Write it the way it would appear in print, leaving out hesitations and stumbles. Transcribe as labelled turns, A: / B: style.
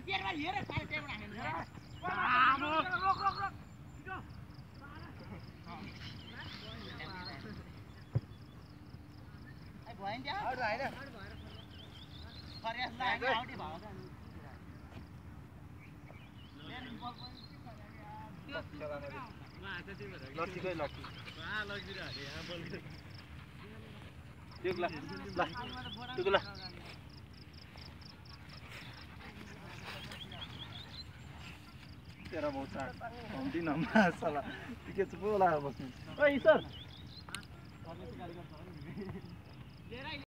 A: तेरा बहुत दिन साला के चुप होला बस्नु ओइ सर